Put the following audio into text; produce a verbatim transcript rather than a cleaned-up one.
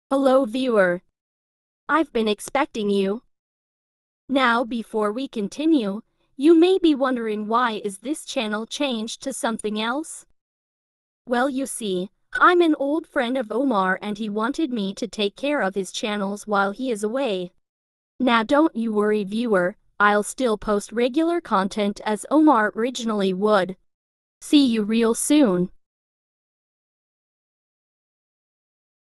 Hello viewer. I've been expecting you. Now before we continue, you may be wondering why is this channel changed to something else? Well, you see, I'm an old friend of Omar and he wanted me to take care of his channels while he is away. Now don't you worry viewer, I'll still post regular content as Omar originally would. See you real soon.